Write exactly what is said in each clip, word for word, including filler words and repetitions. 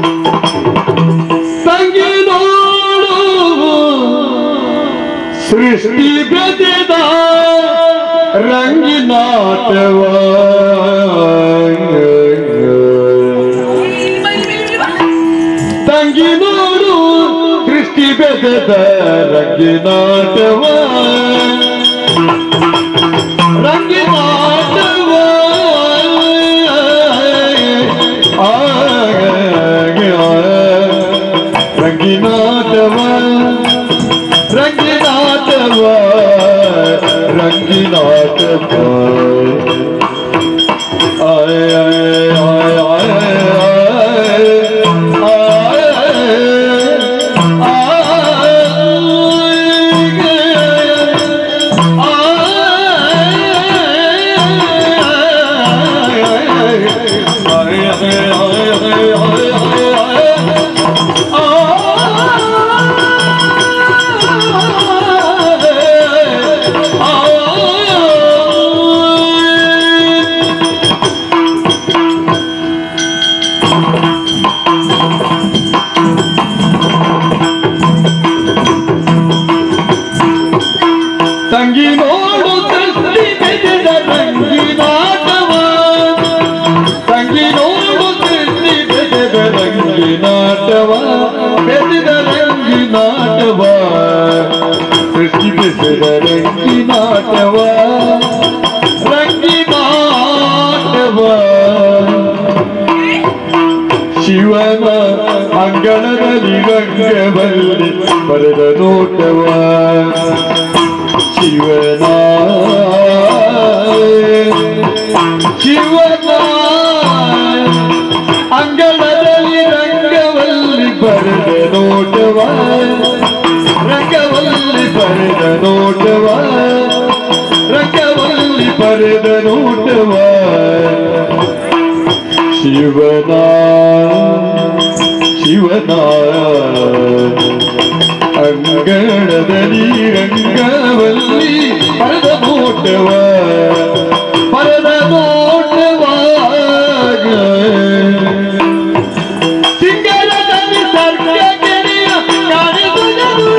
ತಂಗಿ ನೋಡು ಸೃಷ್ಟಿ ಬೆದೆದ ರಂಗಿನಾಟವ ತಂಗಿ ನೋಡು ಸೃಷ್ಟಿ ಬೆದೆದ ರಂಗಿನಾಟವ ರಂಗಿನಾಟವ ರಂಗಿನಾಟವ ರಂಗಿನಾಟವ ರಂಗಿನಾಟವ ಆಯ ಆಯ ತಂಗಿ ನೋಡು ಸೃಷ್ಟಿ ಬೆದೆದ ರಂಗಿನಾಟವ ತಂಗಿ ನೋಡು ಸೃಷ್ಟಿ ಬೆದೆದ ರಂಗಿನಾಟವ ಬೆದೆದ ರಂಗಿನಾಟವ ಸೃಷ್ಟಿ ಬೆದೆದ ರಂಗಿನಾಟವ ರಂಗಿನಾಟವ ಶಿವನ ಅಂಗಳದಲ್ಲಿ ರಂಗವಲ್ಲಿ ಬರೆದ ನೋಟವ ಶಿವನ ಶಿವನ ಅಂಗಳದಲ್ಲಿ ರಂಗವಲ್ಲಿ ಬರೆದ ನೋಟವ ರಂಗವಲ್ಲಿ ಬರೆದ ನೋಟವ ರಂಗವಲ್ಲಿ ಬರೆದ ನೋಟವ ಶಿವನ ಶಿವನ ಅಂಗಳದಲ್ಲಿ ರಂಗವಲ್ಲಿ ಪರದ ನೋಟವ ಪರದ ನೋಟವ ಸಿಂಗರದಲ್ಲಿ ಸರ್ಗ ಗೆಳೆಯ ಕಾಣಿಸುವುದು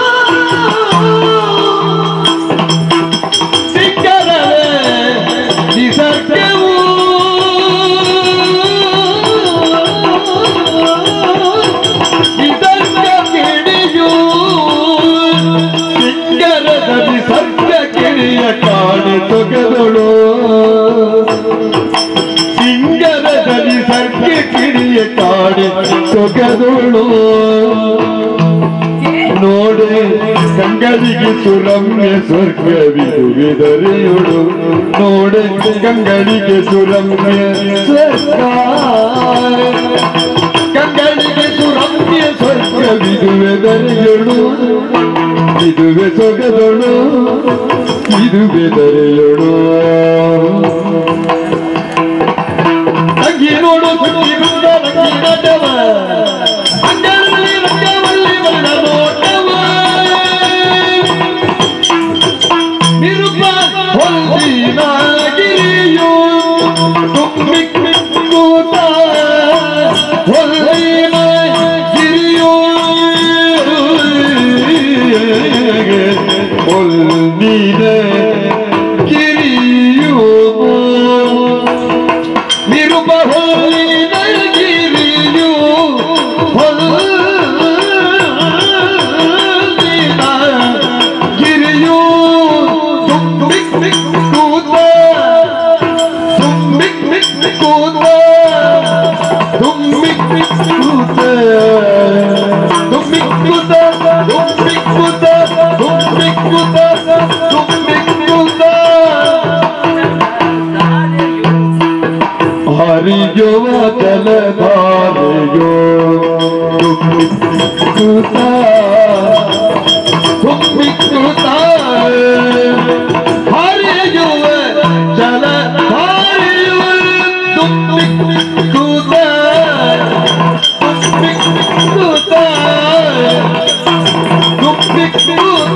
ಸಿಂಗರವೇ ನಿಸರ್ಗವು ಕಾಡು ತೊಗದಳು ಸಿಂಗರದಲ್ಲಿ ಸರ್ಗ ಕಿಡಿಯ ಕಾಡು ತೊಗದಳು ನೋಡೆ ಗಂಗಳಿಗೆ ಸುರಮ್ಯ ಸ್ವರ್ಗವಿದುವಿದರೆಯುಳು ನೋಡೆ ಗಂಗಳಿಗೆ ಸುರಮ್ಯ ಸ್ವರ್ಗ ಗಂಗಳಿಗೆ ಸುರಮ್ಯ ಸ್ವರ್ಗವಿದುವೆದರೆಯುಳು ಇದುವೆ ಸೊಗದಳು ಇದುವೆ ದರೆಯಳು ತಂಗಿ ನೋಡು ಸುತ್ತಿಗುಂದ ರಂಗಿನಾಟವ ಅಂಗಳದಲ್ಲಿ ರಂಗವಲ್ಲಿ ಬರೆದ ನೋಟವ ನಿರುಪ ಹೊಲ್ಲಿನಾಗಿರಿಯು ತುಂಬಿಕ್ಕೂತ ಹೊಲ್ಲಿನಾಗಿರಿಯು ಹೊಲ್ಲಿನ ಗಿರಿಯು ನಿರುಪ ಹೊಲ್ಲಿನ ಗಿರಿಯು ಹೊಲ್ಲಿನ ಗಿರಿಯು ತುಂಬಿಕ್ಕೂತ ತುಂಬಿಕ್ಕೂತ ತುಂಬಿಕ್ಕೂತ ತುಂಬಿಕ್ಕೂತ ತುಂಬಿಕ್ಕೂತ ತುಂಬಿಕ್ಕೂತ ತುಂಬಿಕ್ಕೂತ ಹರಿಯುವ ಜಲಧಾರೆಯೋ ತುಂಬಿಕ್ಕೂತ ತುಂಬಿಕ್ಕೂತ ಹರಿಯುವ ಜಲಧಾರೆಯೋ ತುಂಬಿಕ್ಕೂತ ತುಂಬಿಕ್ಕೂತ ತುಂಬಿಕ್ಕೂತ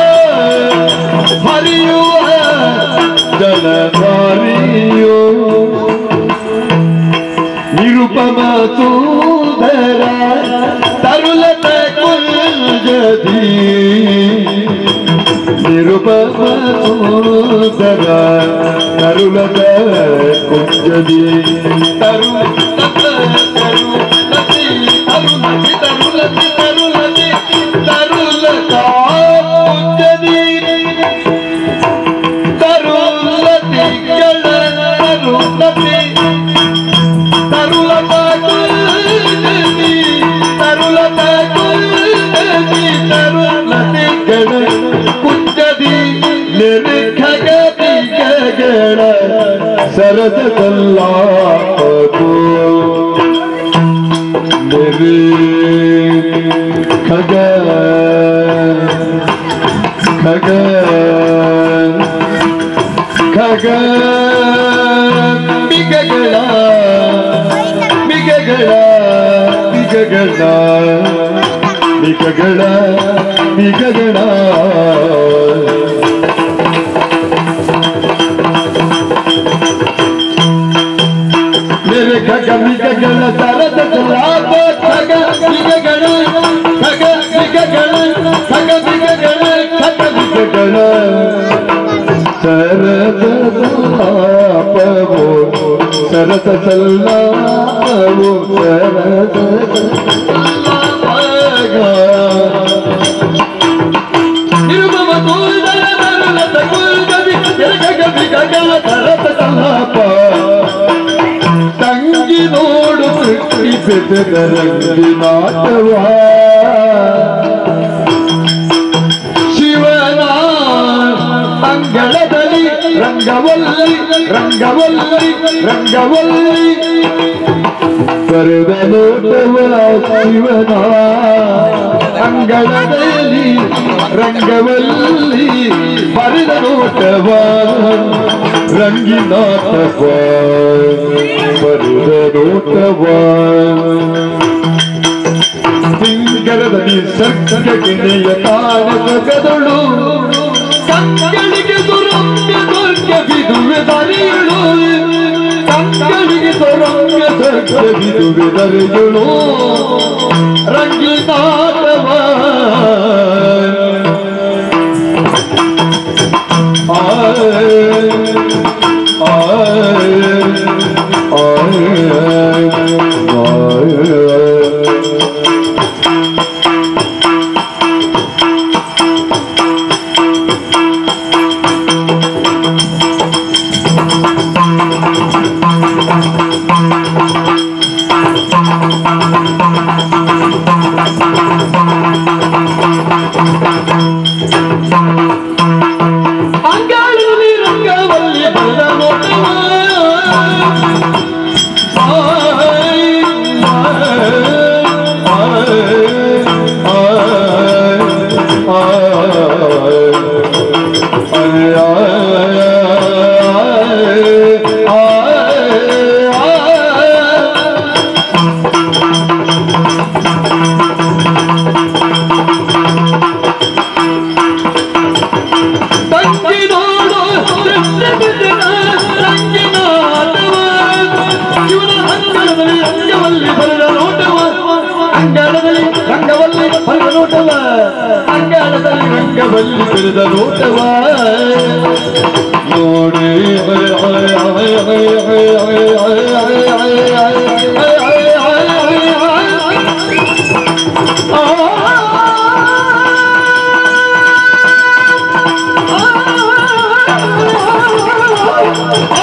ಹರಿಯುವ ಜಲಧಾರೆಯೋ ನಿರುಪಮ ಸೂದ ತರುಲತ ಕುಂಜದಿ ನಿರುಪಮ ಸುಂದರ ತರುಲತ ಕುಂಜದಿ ತರುಲತ ತರುಲತಿ ತರುಲತಿ ತರುಲತಿ ತರುಲತಿ ತರುಲತ ಕುಂಜದಿ ತರುಲತಿ ಗಳ ತರುಲತಿ ತರುಲತ ಕುಂಜದಿ ತರುಲತ ಕುಂಜದಿ ತರುಲತಿ ಗಳ ಕುಂಜದಿ ನಿರ್ಖಗತಿ ಗಗಳ ಸರಸ ಕಲ್ಲಾಪು ನಿರಿ ಖಗ ಖಗ ಖಗ ಬಿಗಗಳ ಬಿಗಗಳ ಬಿಗಗಳ ಬಿಗಗಳ ಬಿಗಗಳ ಖಗ ಬಿಗಗಳ ಸರದ ಲಾಭ ಖಗ ಬಿಗಗಳ ಖಗ ಬಿಗಗಳ ಖಗ ಬಿಗಗಳ ಖಗ ಬಿಗಗಳ ಸರದ ಲಾಭವೋ ಸರಸ ಸಲ್ಲಾಪವೋ ಸರಸ ನಿರ್ಮಮ ತೋದರ ನರಲತ ಕುಲ್ಗದಿ ಖಗ ಬಿಗಗಳ ಸರಸ ಸಲ್ಲಾಪ ತಂಗಿ ನೋಡು ಸೃಷ್ಟಿ ಬೆದದ ರಂಗಿನಾಟವ ಶಿವನ ಅಂಗಳದಲ್ಲಿ ರಂಗವಲ್ಲಿ ರಂಗವಲ್ಲಿ ರಂಗವಲ್ಲಿ ಬರೆದ ನೋಟವ ಶಿವನ ಅಂಗಳದಲ್ಲಿ ರಂಗವಲ್ಲಿ ಬರೆದ ನೋಟವ ರಂಗಿನಾಟವ ಬರೆದ ನೋಟವ ಸಿಂಗರದಲ್ಲಿ ಸರ್ಗಗೆನೆಯ ತಾಳಗದಳು ಕಂಗಳಿಗೆ ಸುರಮ್ಯ ಸ್ವರ್ಗ ಬಿದುವೆ ದರಿಯಳು ಕಂಗಳಿಗೆ ಸುರಮ್ಯ ಸ್ವರ್ಗ ಬಿದುವೆ ದರಿಯಳು ರಂಗಿನಾಟವ ರಂಗವಲ್ಲಿ ಬೆಳೆದ ನೋಟವ ನೋಡಿ ಆ